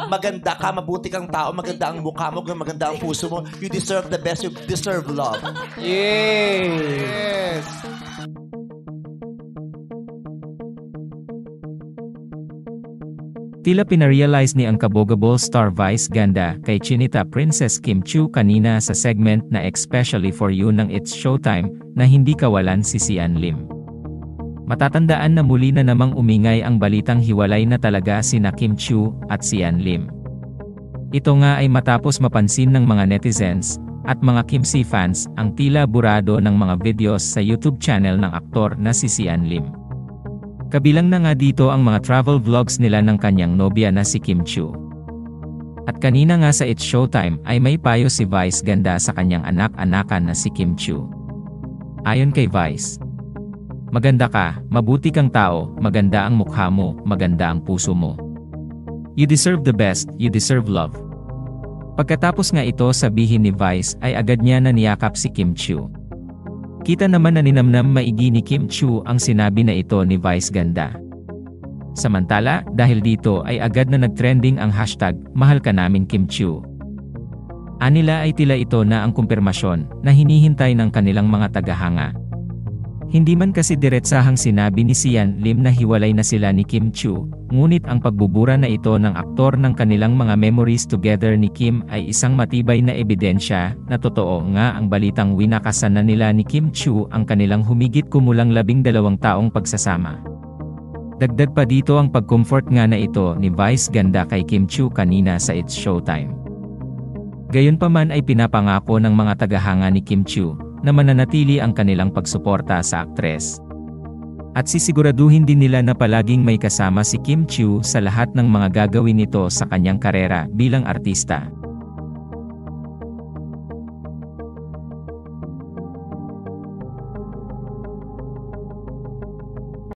maganda ka, mabuti kang tao, maganda ang mukha mo, maganda ang puso mo. You deserve the best, you deserve love. Yes. Tila pinarealize ni ang kabogable star Vice Ganda kay Chinita Princess Kim Chiu kanina sa segment na Especially For You ng It's Showtime na hindi kawalan si Sian Lim. Matatandaan na muli na namang umingay ang balitang hiwalay na talaga sina Kim Chiu at Sian Lim. Ito nga ay matapos mapansin ng mga netizens at mga Kimchi fans ang tila burado ng mga videos sa YouTube channel ng aktor na si Sian Lim. Kabilang na nga dito ang mga travel vlogs nila ng kanyang nobya na si Kim Chiu. At kanina nga sa It's Showtime ay may payo si Vice Ganda sa kanyang anak-anakan na si Kim Chiu. Ayon kay Vice, maganda ka, mabuti kang tao, maganda ang mukha mo, maganda ang puso mo. You deserve the best, you deserve love. Pagkatapos nga ito sabihin ni Vice ay agad niya na niyakap si Kim Chiu. Kita naman na ninamnam maigi ni Kim Chiu ang sinabi na ito ni Vice Ganda. Samantala, dahil dito ay agad na nagtrending ang hashtag, Mahal Ka Namin Kim Chiu. Anila ay tila ito na ang kumpirmasyon na hinihintay ng kanilang mga tagahanga. Hindi man kasi diretsahang sinabi ni Sian Lim na hiwalay na sila ni Kim Chiu, ngunit ang pagbubura na ito ng aktor ng kanilang mga memories together ni Kim ay isang matibay na ebidensya na totoo nga ang balitang winakasan na nila ni Kim Chiu ang kanilang humigit kumulang 12 taong pagsasama. Dagdag pa dito ang pag-comfort nga na ito ni Vice Ganda kay Kim Chiu kanina sa It's Showtime. Gayunpaman ay pinapangako ng mga tagahanga ni Kim Chiu na mananatili ang kanilang pagsuporta sa aktres. At sisiguraduhin din nila na palaging may kasama si Kim Chiu sa lahat ng mga gagawin nito sa kanyang karera bilang artista.